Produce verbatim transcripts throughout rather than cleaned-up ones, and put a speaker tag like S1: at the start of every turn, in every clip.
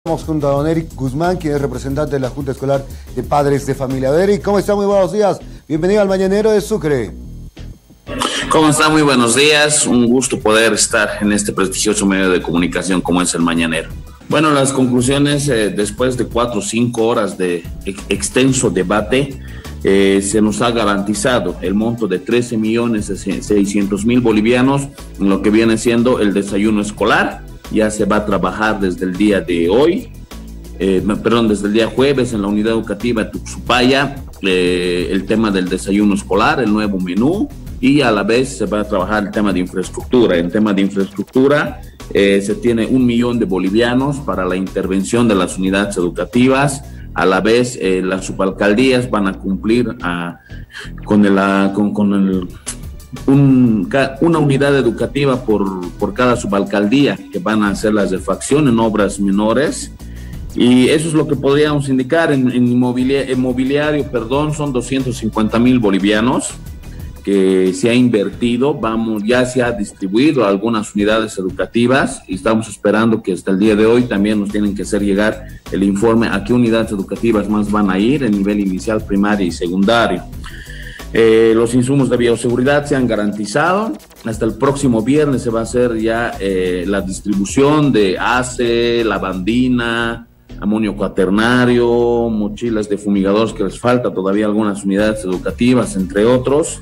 S1: Estamos junto a don Eric Guzmán, quien es representante de la Junta Escolar de Padres de Familia. Eric, ¿cómo está? Muy buenos días. Bienvenido al Mañanero de Sucre.
S2: ¿Cómo está? Muy buenos días. Un gusto poder estar en este prestigioso medio de comunicación como es el Mañanero. Bueno, las conclusiones, eh, después de cuatro o cinco horas de ex extenso debate, eh, se nos ha garantizado el monto de trece millones seiscientos mil bolivianos en lo que viene siendo el desayuno escolar. Ya se va a trabajar desde el día de hoy, eh, perdón, desde el día jueves en la unidad educativa Tuxupaya, eh, el tema del desayuno escolar, el nuevo menú, y a la vez se va a trabajar el tema de infraestructura. En tema de infraestructura eh, se tiene un millón de bolivianos para la intervención de las unidades educativas. A la vez eh, las subalcaldías van a cumplir a, con, el, a, con, con el... Un, una unidad educativa por, por cada subalcaldía, que van a hacer las refacciones en obras menores, y eso es lo que podríamos indicar. En, en inmobiliario, mobiliario, perdón, son doscientos cincuenta mil bolivianos que se ha invertido. Vamos, ya se ha distribuido a algunas unidades educativas y estamos esperando que hasta el día de hoy también nos tienen que hacer llegar el informe a qué unidades educativas más van a ir en nivel inicial, primario y secundario. Eh, los insumos de bioseguridad se han garantizado. Hasta el próximo viernes se va a hacer ya eh, la distribución de ACE, lavandina, amonio cuaternario, mochilas de fumigadores que les falta todavía algunas unidades educativas, entre otros.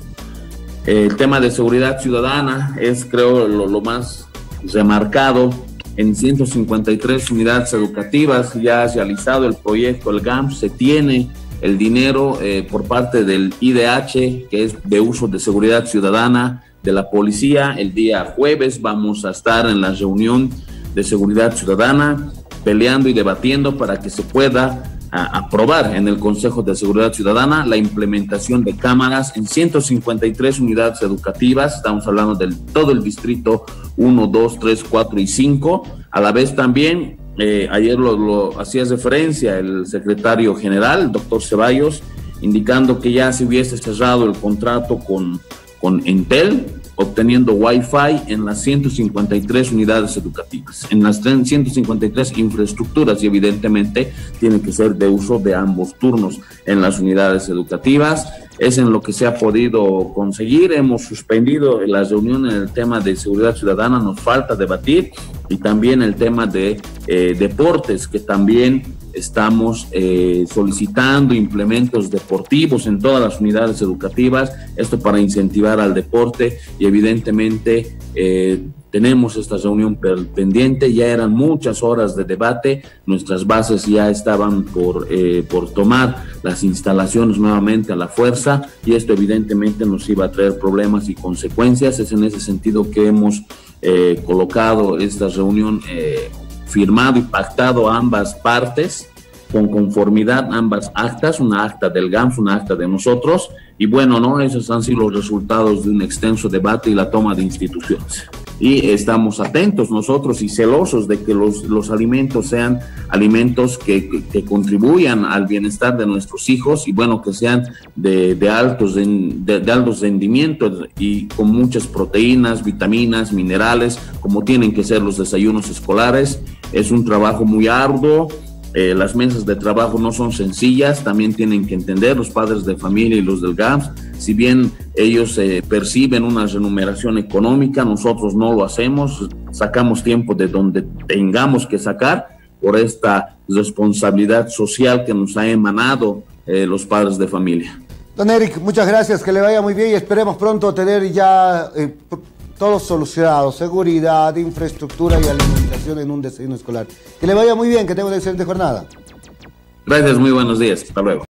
S2: Eh, el tema de seguridad ciudadana es, creo, lo, lo más remarcado. En ciento cincuenta y tres unidades educativas ya ha realizado el proyecto, el G A M, se tiene el dinero eh, por parte del I D H, que es de uso de seguridad ciudadana de la policía. El día jueves vamos a estar en la reunión de seguridad ciudadana peleando y debatiendo para que se pueda a, aprobar en el Consejo de Seguridad Ciudadana la implementación de cámaras en ciento cincuenta y tres unidades educativas. Estamos hablando de todo el distrito uno, dos, tres, cuatro y cinco. A la vez también, Eh, ayer lo, lo hacía referencia el secretario general, el doctor Ceballos, indicando que ya se hubiese cerrado el contrato con, con Entel, obteniendo Wi-Fi en las ciento cincuenta y tres unidades educativas, en las ciento cincuenta y tres infraestructuras, y evidentemente tiene que ser de uso de ambos turnos en las unidades educativas. Es en lo que se ha podido conseguir. Hemos suspendido la reunión en el tema de seguridad ciudadana, nos falta debatir, y también el tema de eh, deportes, que también estamos eh, solicitando implementos deportivos en todas las unidades educativas, esto para incentivar al deporte, y evidentemente eh, tenemos esta reunión pendiente. Ya eran muchas horas de debate, nuestras bases ya estaban por, eh, por tomar las instalaciones nuevamente a la fuerza, y esto evidentemente nos iba a traer problemas y consecuencias. Es en ese sentido que hemos eh, colocado esta reunión, eh, firmado y pactado a ambas partes, con conformidad ambas actas, una acta del G A M, una acta de nosotros, y bueno, no, esos han sido los resultados de un extenso debate y la toma de instituciones. Y estamos atentos nosotros y celosos de que los, los alimentos sean alimentos que, que, que contribuyan al bienestar de nuestros hijos, y bueno, que sean de, de, altos, de, de, de altos rendimientos y con muchas proteínas, vitaminas, minerales, como tienen que ser los desayunos escolares. Es un trabajo muy arduo. Eh, las mesas de trabajo no son sencillas, también tienen que entender los padres de familia y los del G A M. Si bien ellos eh, perciben una remuneración económica, nosotros no lo hacemos, sacamos tiempo de donde tengamos que sacar por esta responsabilidad social que nos ha emanado eh, los padres de familia.
S1: Don Eric, muchas gracias, que le vaya muy bien y esperemos pronto tener ya eh, todo solucionado: seguridad, infraestructura y alimentación en un desayuno escolar. Que le vaya muy bien, que tenga una excelente jornada.
S2: Gracias, muy buenos días, hasta luego.